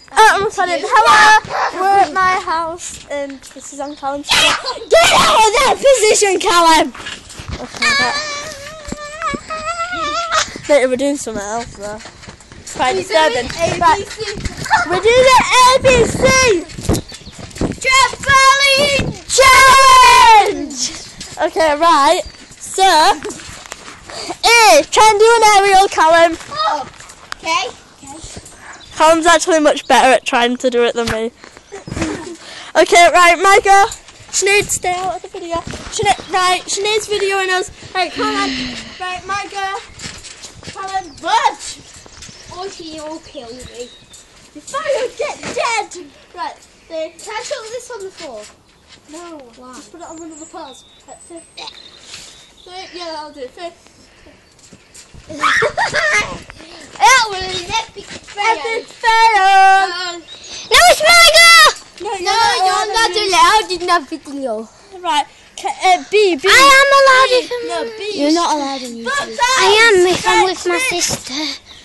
Hello, we're at my house and this is on Callum's. Get out of that position, Callum! Okay, we're doing something else though. It's quite disturbing. Right. We're doing the ABC trampoline challenge! Okay, right. So, try and do an aerial, Callum. Oh, okay. Callum's actually much better at trying to do it than me. Okay, right, my girl. Sinead, stay out of the video. Sinead's videoing us. Right, come on. Right, my girl. Callum, budge. Or he'll kill me. Before you get dead. Right, Can I put this on the floor? no. Why? Just put it on one of the paws. Right, yeah, I'll do it. That was an epic fail. Epic fail. No, it's my girl. No, you're not allowed in that video. Right, B. I am allowed if I'm... No, B. You're not allowed in YouTube. I am if I'm with my sister.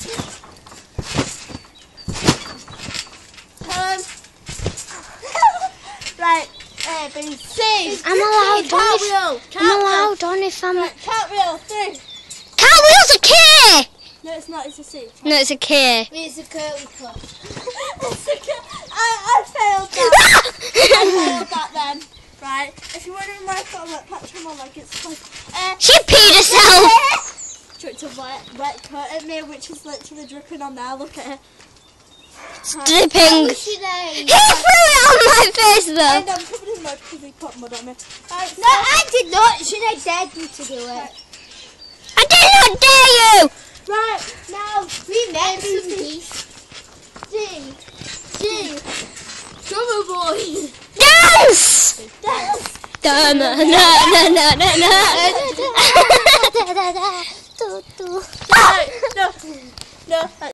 Right, A, B, C. I'm allowed on if I'm... Cartwheel, 3. Cartwheel's a K! No, it's not, it's a C. No, it's a K. It's a curly cup. I failed that. I failed that then. Right, if you're wondering why I've got a wet patch on my leg, it's because... She peed herself! Chucked a wet coat at me, which is literally dripping on now, look at it. Dripping. He threw it on my face though. And I'm covered in mud because he put mud on me. Right, No, I did not. Should I dare you to do it? I did not dare you! Right, now We met some peace. G. Drummer boy. Dance! Dance. Da na na na na na na. No.